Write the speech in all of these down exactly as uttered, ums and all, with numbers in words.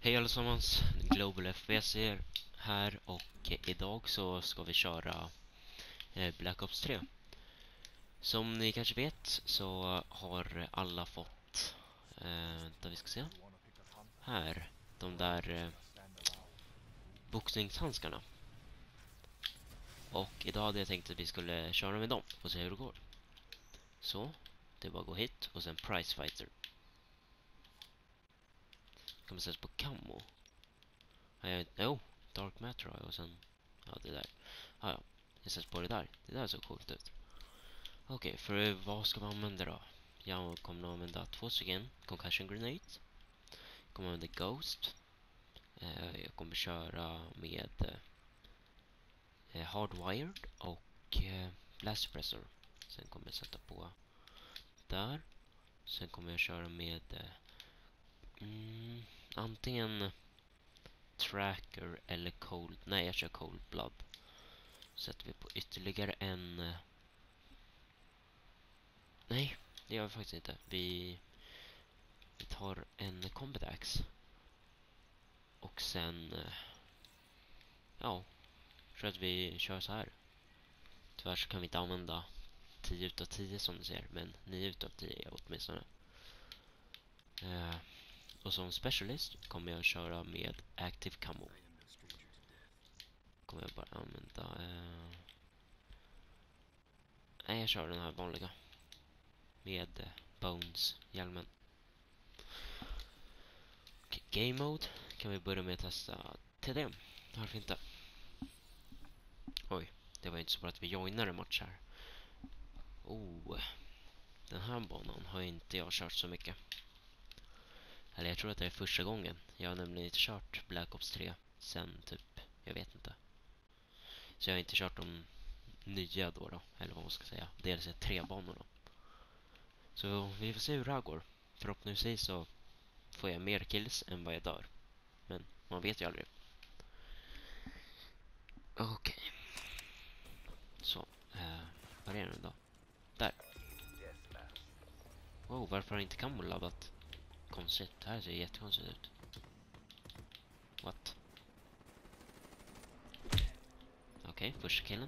Hej allesammans, Global F P S är här och idag så ska vi köra Black Ops tre. Som ni kanske vet så har alla fått, eh, vänta vi ska se, här, de där eh, boxningshandskarna. Och idag hade jag tänkt att vi skulle köra med dem och se hur det går. Så, det är bara att gå hit och sen Prize Fighter. Kan man sätta på camo? Jo, oh, Dark Matter och sen, ja det där. Ah, ja, jag sätter på det där. Det där så coolt ut. Okej, okay, för vad ska man använda då? Jag kommer att använda två stycken Concussion Grenade. Jag kommer använda Ghost. Eh, jag kommer köra med eh, Hardwired och eh, Blast Suppressor. Sen kommer jag sätta på där. Sen kommer jag köra med eh, mm, antingen Tracker eller Cold. Nej, jag kör Cold Blood. Sätter vi på ytterligare en. Eh, nej, det gör vi faktiskt inte. Vi, vi tar en Combat Axe. Och sen, eh, ja, tror att vi kör så här. Tyvärr så kan vi inte använda tio utav tio som du ser, men nio utav tio åtminstone. Eh, och som specialist kommer jag köra med Active Camo. Kommer jag bara använda... Eh, nej, jag kör den här vanliga. Med eh, Bones-hjälmen. Okay, Game Mode kan vi börja med att testa T D. Varför inte? Oj, det var inte så bra att vi joinar en match här. Oh, den här banan har inte jag kört så mycket. Eller jag tror att det är första gången. Jag har nämligen inte kört Black Ops tre sen typ, jag vet inte. Så jag har inte kört de nya då då, eller vad man ska säga. Dels är tre banor då. Så vi får se hur det här går. Förhoppningsvis så får jag mer kills än vad jag dör. Men man vet ju aldrig. Okej. Okay. Så, eh, vad är det nu då? Där. Wow, varför har inte Camo laddat? Konstigt, det här ser jättekonstigt ut. What? Okej, okay, första killen.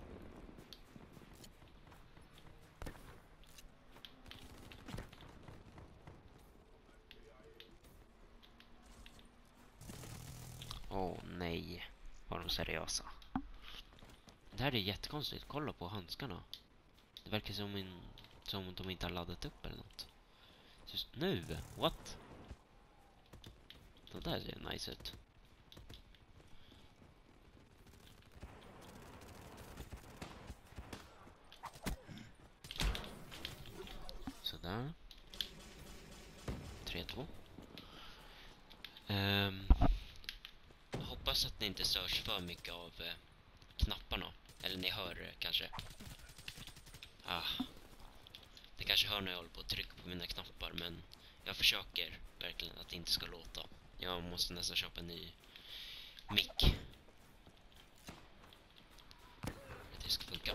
Åh oh, nej, var de seriösa? Det här är jättekonstigt, kolla på handskarna. Det verkar som, en, som de inte har laddat upp eller något. Just nu, what? Det där ser nice ut. Sådär. tre två. Um, hoppas att ni inte störs för mycket av eh, knapparna. Eller ni hör eh, kanske. Ah. Det kanske hör när jag håller på att trycka på mina knappar. Men jag försöker verkligen att det inte ska låta. Jag måste nästan köpa en ny mick. Att det ska funka.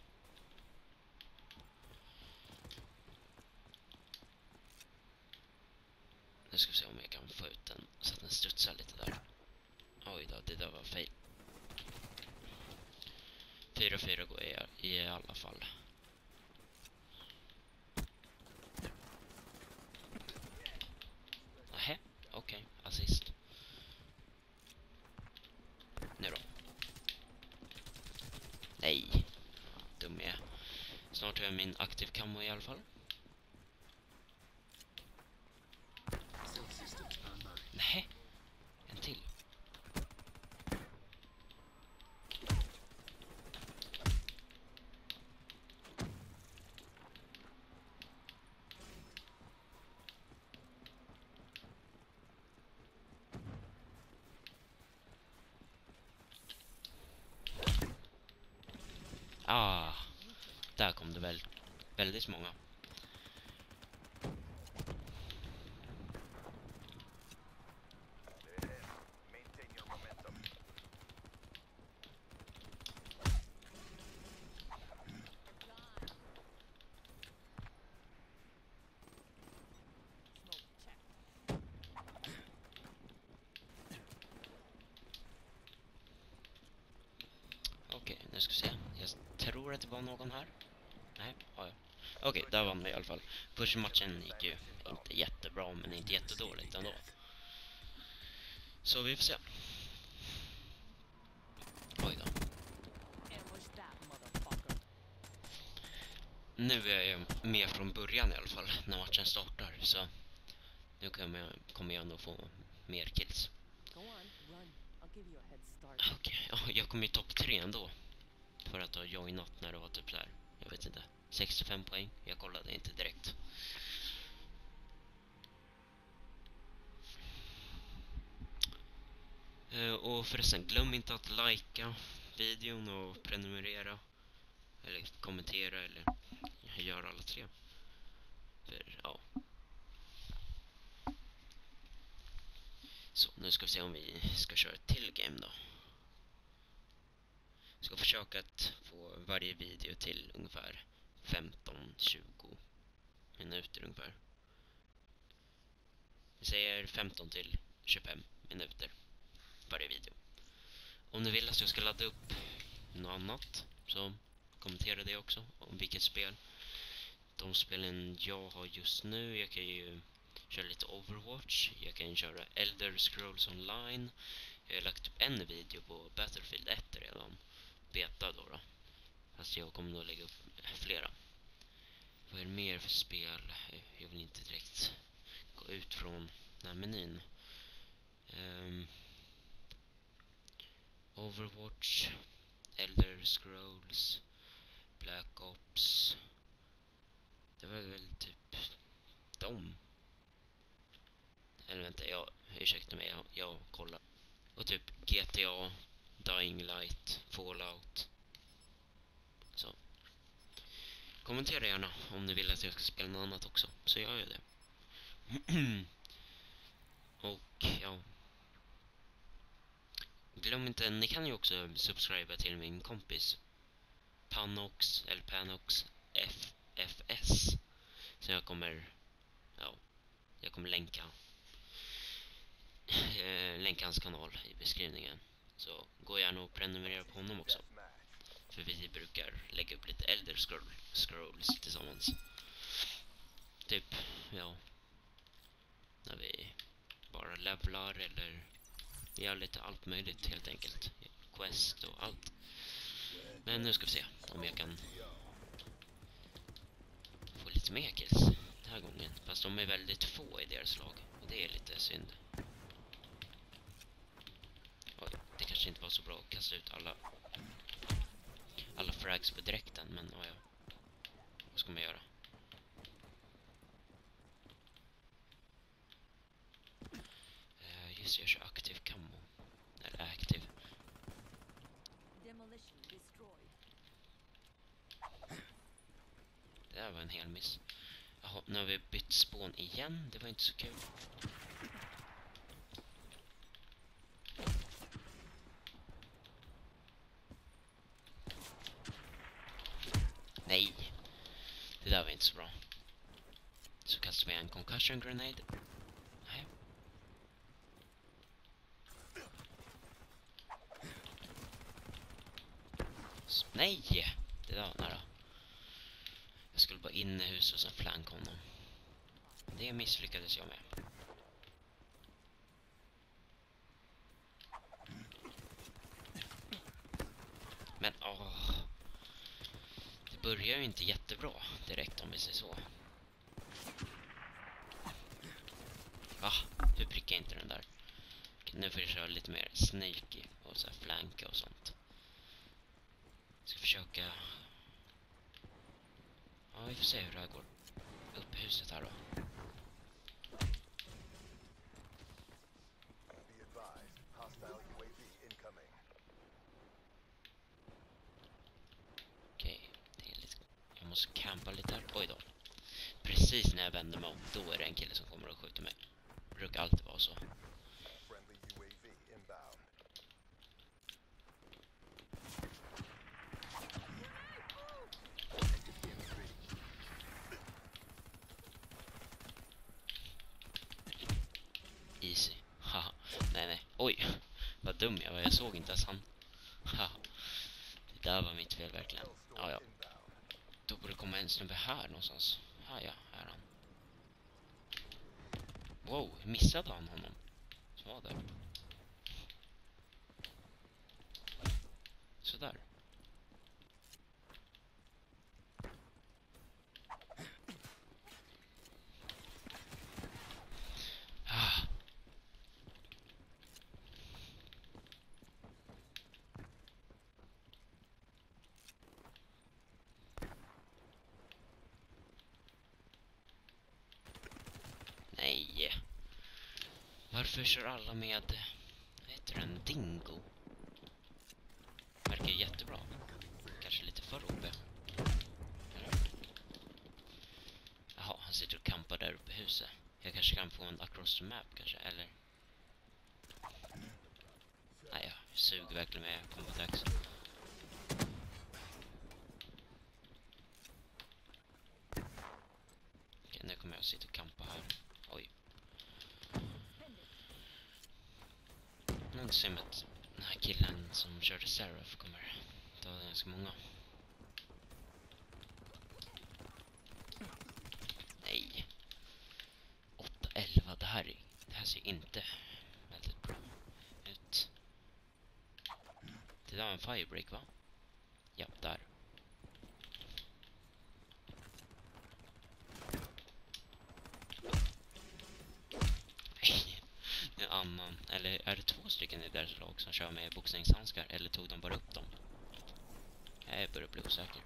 Nu ska vi se om jag kan få ut den så att den studsar lite där. Oj då, det där var fel. fyra fyra går jag i alla fall. Nähä, okej, okay. Assist. Nu då. Nej, dum jag. Snart har jag min aktiv camo i alla fall. Nähä, en till. Ah, där kom det väl väldigt många. nu ska vi se. Jag tror att det var någon här. Nej, ja, ja. Okej, där vann vi i alla fall. Första matchen gick ju inte jättebra, men inte jättedåligt ändå. Så vi får se. Oj då. Nu är jag med från början i alla fall, när matchen startar. Så nu kommer jag, kommer jag nog få mer kills. Okej, okay, ja, jag kom i topp tre ändå. För att ha joinat när det var typ så här, jag vet inte, sextiofem poäng. Jag kollade inte direkt. Uh, och förresten, glöm inte att likea videon och prenumerera. Eller kommentera, eller göra alla tre. För, ja. Så, nu ska vi se om vi ska köra ett till game då. Jag ska försöka att få varje video till ungefär femton till tjugo minuter ungefär. Vi säger femton till tjugofem minuter varje video. Om ni vill att jag ska ladda upp något annat, så kommentera det också, om vilket spel. De spelen jag har just nu, jag kan ju köra lite Overwatch, jag kan köra Elder Scrolls Online. Jag har lagt upp en video på Battlefield ett redan, beta då då. Fast jag kommer nog lägga upp flera. Vad är det mer för spel? Jag vill inte direkt gå ut från den här menyn. Um, Overwatch, Elder Scrolls, Black Ops. Det var väl typ dem. Eller vänta, jag ursäkta mig, jag, jag kollar. Och typ G T A, Dying Light, Fallout. Så. Kommentera gärna om ni vill att jag ska spela något annat också, så gör jag det. Och ja. Glöm inte, ni kan ju också subscriba till min kompis Panox, eller Panox F F S. Så jag kommer, ja, jag kommer länka eh, länka hans kanal i beskrivningen. Så gå gärna och prenumerera på honom också. För vi brukar lägga upp lite Elder Scroll, Scrolls tillsammans. Typ, ja, när vi bara levlar eller gör lite allt möjligt helt enkelt. Quest och allt. Men nu ska vi se om jag kan få lite mer kills den här gången. Fast de är väldigt få i deras lag. Och det är lite synd. Oj, det kanske inte var så bra att kasta ut alla alla frags på direkten. Men ja, vad ska man göra? Uh, just jag kör aktiv camo. Eller aktiv. Det där var en hel miss. Jaha, nu har vi bytt spån igen. Det var inte så kul. Nej. Det där var inte så bra. Så kastar vi en concussion grenade. Nej. Nej! Det där var nära. Jag skulle bara in i huset och sen flank honom. Det misslyckades jag med. Men åh. Det börjar ju inte jättebra direkt om vi säger så. Va? Hur prickar jag inte den där? Nu får jag köra lite mer sneaky och så här flanka och sånt. Jag ska försöka. Ja, vi får se hur det här går. Upp i huset här då. Okej, det är lite. Jag måste campa lite här. Oj då. Precis när jag vänder mig om, då är det en kille som kommer och skjuter mig. Det brukar alltid vara så. Easy. Nej, nej. Oj, vad dum jag var. Jag såg inte ens han. där var mitt fel verkligen. Ja, ja. Då borde det komma en snubbe här någonstans. Här ja, här är han. Wow, missade han honom? Så var där. Sådär. Ah. Nej. Varför kör alla med, vad heter den, Dingo? Verkar jättebra. Kanske lite för O P. Jaha, han sitter och kampar där uppe i huset. Jag kanske kan få en across the map kanske, eller? Nej, jag suger verkligen med combat axe. Okej, nu kommer jag sitta och kampa här. Oj. Någon ser med att den här killen som körde Seraph kommer ta ganska många. Nej. åtta elva, det här, är, det här ser inte väldigt bra ut. Det där var en firebreak, va? Ja, där. En annan, eller är det två stycken i deras lag som kör med boxningshandskar, eller tog de bara upp dem? Jag börjar bli osäker.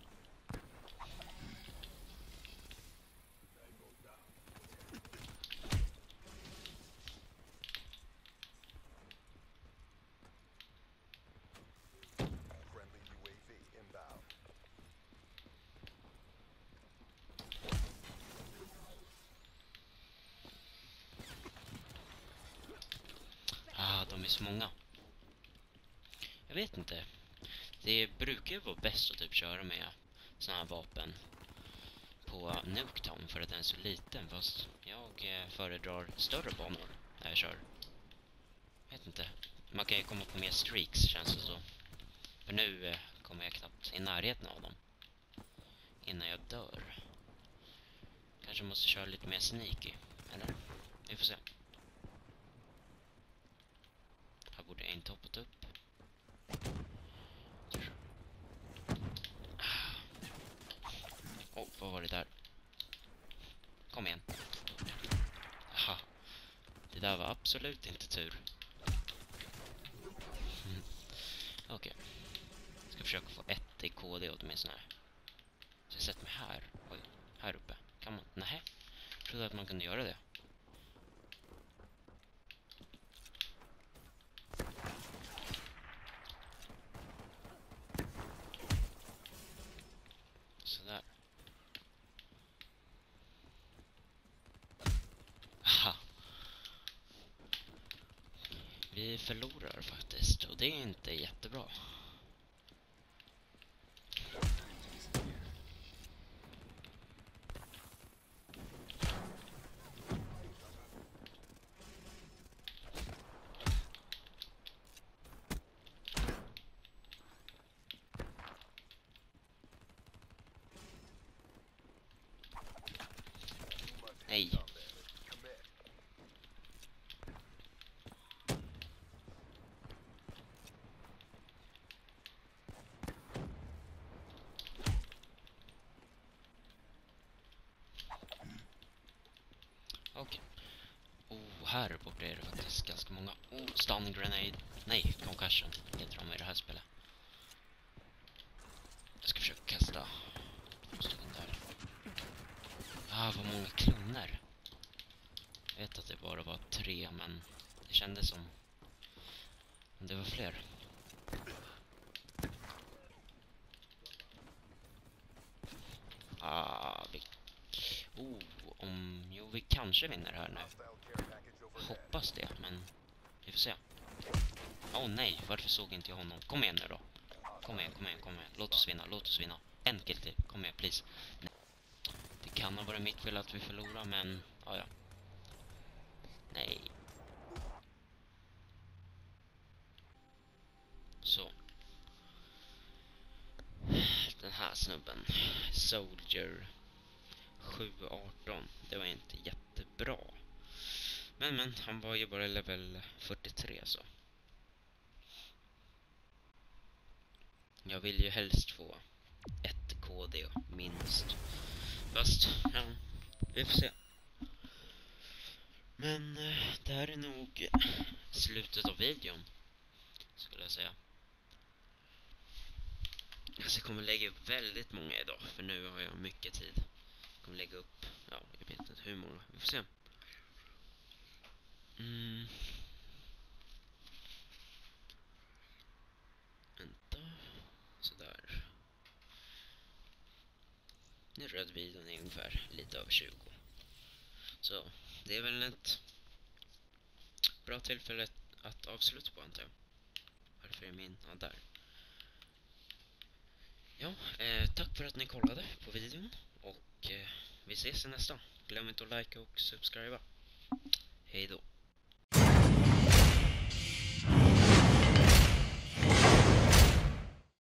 Ah, de är så många. Jag vet inte. Det brukar ju vara bäst att typ köra med såna här vapen på Nuketown för att den är så liten. Fast jag eh, föredrar större banor när jag kör. Jag vet inte. Man kan ju komma på mer streaks, känns det så. För nu eh, kommer jag knappt i närheten av dem innan jag dör. Kanske måste köra lite mer sneaky. Eller? Vi får se. Här borde jag inte hoppat upp. Åh, oh, vad var det där? Kom igen. Aha. Det där var absolut inte tur. Mm. Okej. Okay. Ska försöka få ett i K D åtminstone. Så jag sätter mig här. Oj, här uppe. Kan man? Nej. Jag trodde att man kunde göra det. Sådär. Aha. Vi förlorar faktiskt. Och det är inte jättebra. Nej. Okej. Okay. Oh, här borta är det faktiskt ganska många. Oh, stun grenade. Nej, concussion heter de i det här spelet. Jag ska försöka kasta. Där. Ah, vad många klunnar. Jag vet att det bara var tre, men det kändes som om det var fler. Ah, vi... Oh, om... Jo, vi kanske vinner här nu. Hoppas det, men vi får se. Åh oh, nej, varför såg inte jag honom? Kom igen nu då. Kom igen, kom igen, kom igen. Låt oss vinna, låt oss vinna. En kill till, kom igen, please. Nej. Det kan ha varit mitt fel att vi förlorar, men... Ah, ja. Nej. Så. snubben. Soldier sju arton. Det var inte jättebra. Men men, han var ju bara level fyrtiotre så. Jag vill ju helst få ett K D minst. Fast, ja, vi får se. Men eh, det här är nog slutet av videon, skulle jag säga. Alltså jag kommer lägga upp väldigt många idag, för nu har jag mycket tid. Jag kommer lägga upp, ja, jag vet inte hur många, vi får se. Mm. Vänta, sådär. Nu röd videon är ungefär lite över tjugo. Så det är väl ett bra tillfälle att avsluta på, antar jag. Varför är min, ja där. Ja, eh, tack för att ni kollade på videon. Och eh, vi ses i nästa. Glöm inte att like och subscriba. Hej då.